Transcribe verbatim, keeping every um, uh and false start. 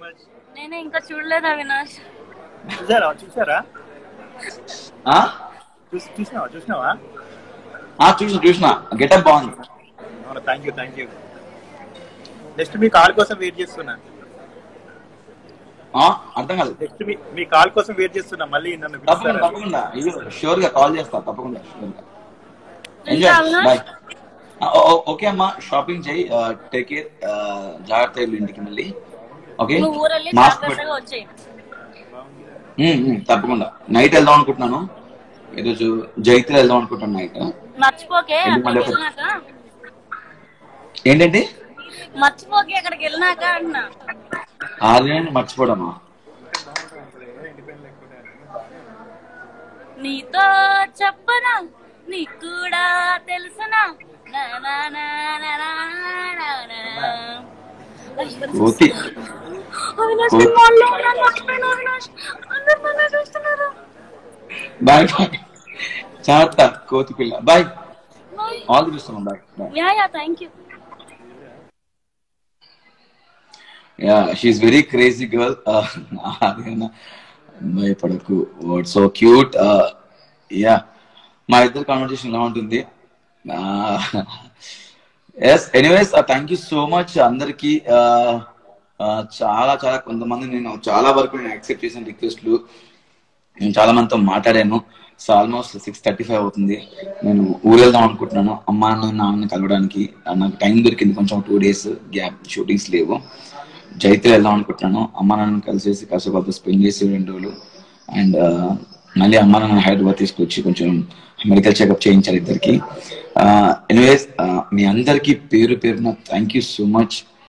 నేనే ఇంకా చూడలేదు అవినాష్. చూసారా చూసారా ఆ చూసినావా చూసినావా ఆ చూసిన చూసిన గెటప్ బాగుంది. అవును thank you thank you. Next మీ కాల్ కోసం వెయిట్ చేస్తున్నా. అర్థం కాదు. నెక్స్ట్ మీ మీ కాల్ కోసం వెయిట్ చేస్తున్నా. మళ్ళీ నన్ను తప్పకుండా పిలుస్తారా? తప్పకుండా అయ్యో షూర్ గా కాల్ చేస్తా తప్పకుండా. ఇంకా ఎంజాయ్ అవినాష్ బాయ్. ఓకే అమ్మా షాపింగ్ చేయి, టేక్ కేర్, జాగ్రత్త వెళ్ళు ఇంటికి మళ్ళీ. ఓకే నువ్వు ఊరెళ్ళి మాస్క్ జాగ్రత్తగా వచ్చేయి. తప్పకుండా. నైట్ వెళ్దాం అనుకుంటున్నాను, ఈరోజు జైత్ర వెళ్దాం అనుకుంటున్నాను నైట్. మర్చిపోకే ఎందుకు మళ్ళీ అక్కడికి ఒక- వెళ్ళినాక ఏంటంటే మర్చిపోకే అక్కడికి వెళ్ళినాక అంటున్నా. ఆర్యన్ మర్చిపోవడమా? నీతో చెప్పనా నీకు కూడా తెలుసునా నా నా నా నా నా నా నా. ఓకే అవినాష్ నేను మాల్లో ఉన్నాను, మర్చిపోయాను అవినాష్. అందరూ నన్నే చూస్తున్నారు. Bye bye. జాగ్రత్త కోతి పిల్ల. Bye. Bye. All the best. Bye bye. Ya ya thank you. Ya she is very crazy girl. భయపడకు, సో క్యూట్. యా మా ఇద్దరు కాన్వర్సేషన్ ఎలా ఉంటుంది? Yes anyways thank you so much అందరికి. చాలా చాలా కొంతమంది నేను చాలా వరకు నేను యాక్సెప్ట్ చేసిన రిక్వెస్ట్లు, నేను చాలా మందితో మాట్లాడాను. So almost six thirty five అవుతుంది. నేను ఊరు వెళ్దాం అనుకుంటున్నాను అమ్మా అన్న నాన్న కలవడానికి. నాకు టైం దొరికింది, కొంచెం టూ డేస్ గ్యాప్, షూటింగ్స్ లేవు. జైత్ర వెళ్దాం అనుకుంటున్నాను, అమ్మా నాన్న కలిసేసి కాసేపు స్పెండ్ చేసి రెండు రోజులు. అండ్ మళ్ళీ అమ్మా నాన్న హైదరాబాద్ తీసుకొచ్చి కొంచెం మెడికల్ చెకప్ చేయించాలి ఇద్దరికి. ఎనీవేస్ మీ అందరికీ పేరు పేరున థ్యాంక్ యూ సో మచ్.